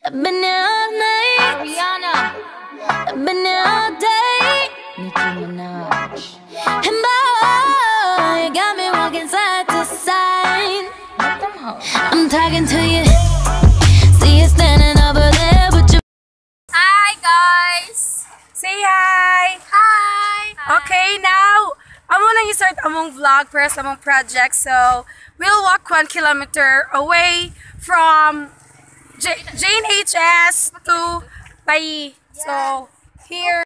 I've been here all night. Ariana. I've been here all day. Nicki Minaj. And boy, you got me walking side to side. I'm talking to you. See you standing over there with your. Hi guys! Say hi! Hi! Okay, now amo nang i-start among vlog para sa among project. So, we'll walk 1 kilometer away from Jane HS to Bai. So, here.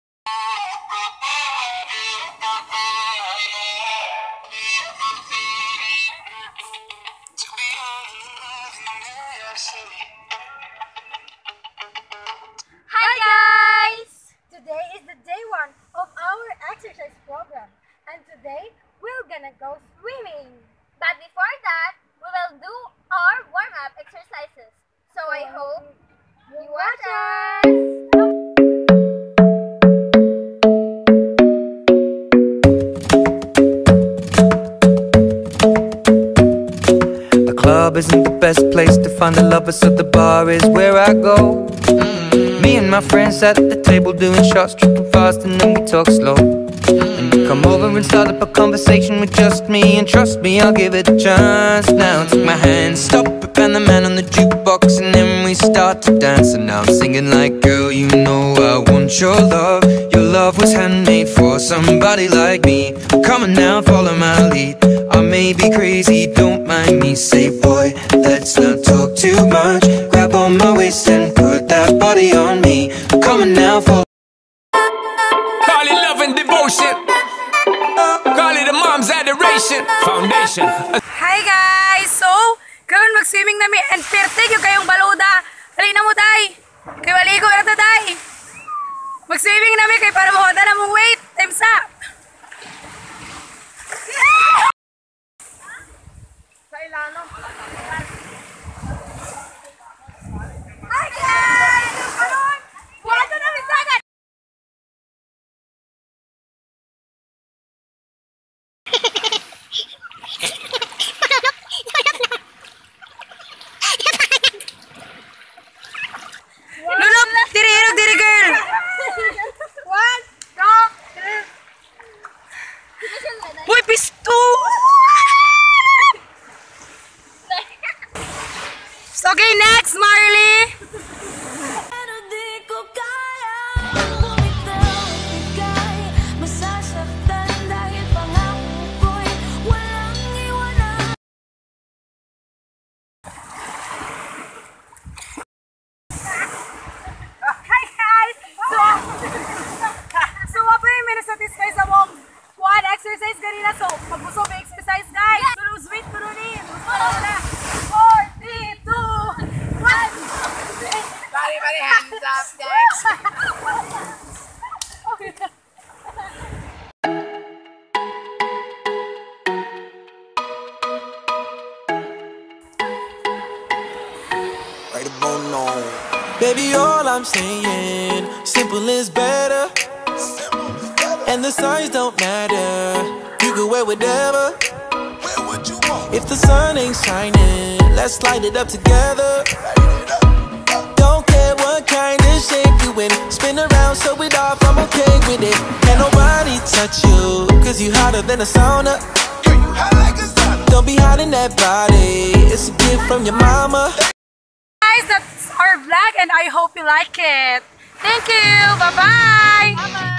Hi guys! Today is the day 1 of our exercise program, and today we're gonna go swimming. But before that, we will do our warm-up exercises. So I hope you watch us! The club isn't the best place to find the lovers, so the bar is where I go. Me and my friends at the table doing shots, tripping fast, and then we talk slow. And you come over and start up a conversation with just me, and trust me, I'll give it a chance. Now take my hand, stop it, and the man on the jukebox, and then we start to dance. And now I'm singing like, girl, you know I want your love. Your love was handmade for somebody like me. Come on now, follow my lead. I may be crazy, don't mind me. Say, boy, let's not talk too much. Grab on my waist and put that body on me. Come on now, follow. Call it love and devotion. Call it a mom's adoration. Foundation. Hi guys! So, karon mag-swimming nami and pertig yung kayong baluda. Dali na mo, tay! Kay maligo na ta, tay! Mag-swimming nami kay para mahoda na mong weight. Time's up! Sa ilano. Hi guys! Karon! Buhat na namin sagad! Lulop! Diri, hirog, diri, girl! 1, 2, 3. Uy, pisto! So, okay, next, Marley! Pero di ko kaya bumitaw at bigay. Masasaktan dahil pangako ko'y walang iwanan. Hi guys! So what po yung satisfy sa mong quad exercise ganina. So, pag-usog exercise guys! So, lose weight ko rin eh! Lose weight na! 4, 3, 2, 1! Bali, hands up, guys! Okay. Right about now. Baby, all I'm saying, simple is better. And the signs don't matter. You can wear whatever. If the sun ain't shining, let's light it up together. Don't care what kind of shape you in. Spin around, show it off, I'm okay with it. Can't nobody touch you, cause you hotter than a sauna. Don't be hiding that body, it's a gift from your mama. Guys, that's our vlog and I hope you like it. Thank you! Bye-bye!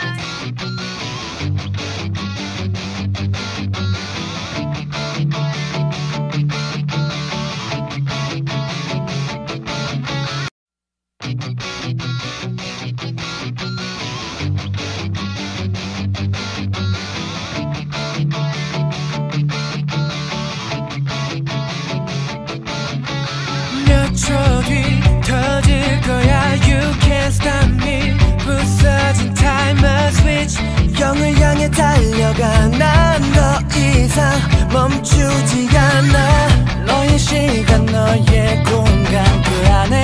몇 초 뒤 터질 거야. You can't stop me. 부서진 timer switch. 0을 향해 달려가. 난 더 이상 멈추지 않아. 너의 시간, 너의 공간 그 안에